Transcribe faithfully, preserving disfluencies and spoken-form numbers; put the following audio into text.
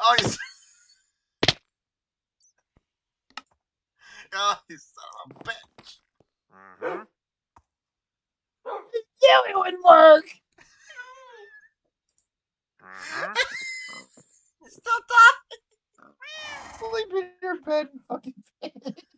Oh, you, oh, you son of a bitch. Mm-hmm. Yeah, it would work. Mm-hmm. You still talking? Sleep in your bed and fucking